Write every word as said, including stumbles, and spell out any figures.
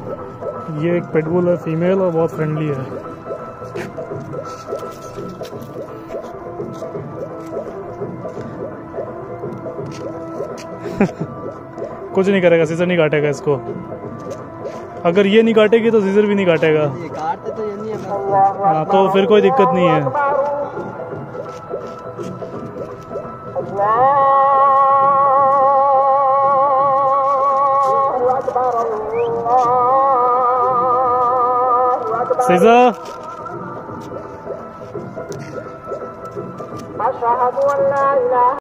ये एक पिटबुल है, फीमेल, और बहुत फ्रेंडली है। कुछ नहीं करेगा, सीजर नहीं काटेगा इसको। अगर ये नहीं काटेगी तो सीजर भी नहीं काटेगा। ये काटते तो ये नहीं है। हाँ, तो फिर कोई दिक्कत नहीं है। सीजर